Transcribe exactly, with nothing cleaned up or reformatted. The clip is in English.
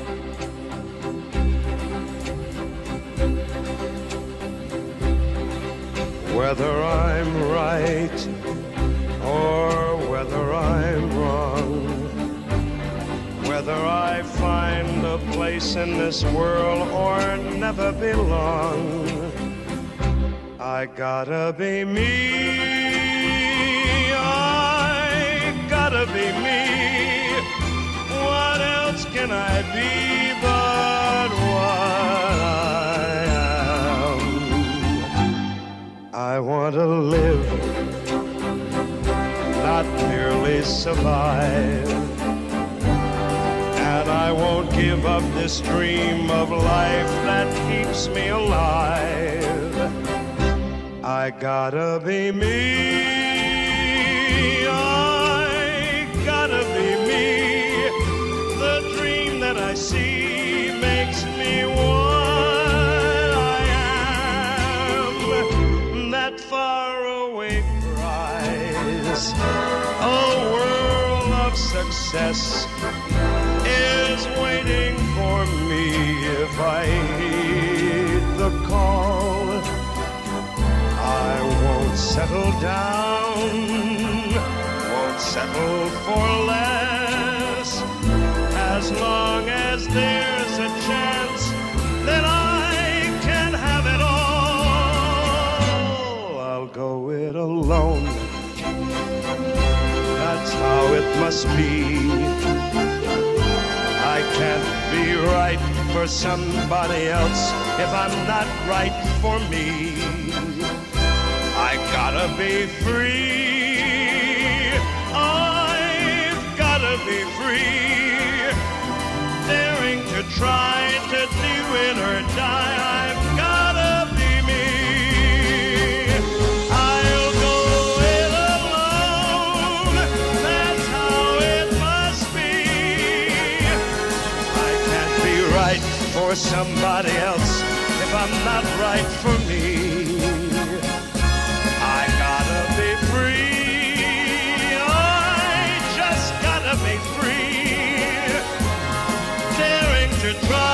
Whether I'm right or whether I'm wrong, whether I find a place in this world or never belong, I gotta be me, I gotta be me. What else can I be but what I am? I want to live, not merely survive. And I won't give up this dream of life that keeps me alive. I gotta be me, I gotta be me. The dream that I see makes me what I am. That faraway prize, a world of success, is waiting for me if I heed the call. I won't settle down, won't settle for less, as long as there's a chance that I can have it all. I'll go it alone, that's how it must be. I can't be right for somebody else if I'm not right for me. I gotta be free, I've gotta be free, daring to try to do it or die. I've gotta be me. I'll go it alone, that's how it must be. I can't be right for somebody else if I'm not right for me. Try